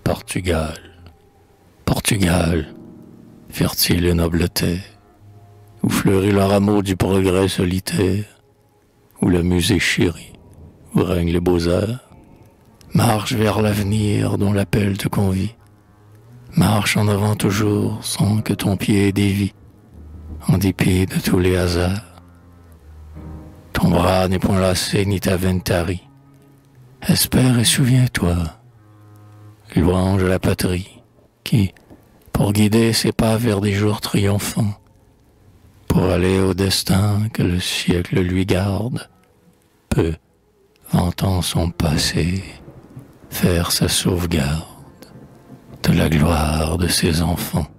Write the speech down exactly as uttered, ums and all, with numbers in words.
Portugal, Portugal, fertile et nobleté, où fleurit le rameau du progrès solitaire, où la musée chérie, où règnent les beaux-arts. Marche vers l'avenir dont l'appel te convie. Marche en avant toujours sans que ton pied dévie, en dépit de tous les hasards. Ton bras n'est point lassé ni ta veine tarie. Espère et souviens-toi, louange à la patrie, qui, pour guider ses pas vers des jours triomphants, pour aller au destin que le siècle lui garde, peut, vantant son passé, faire sa sauvegarde de la gloire de ses enfants.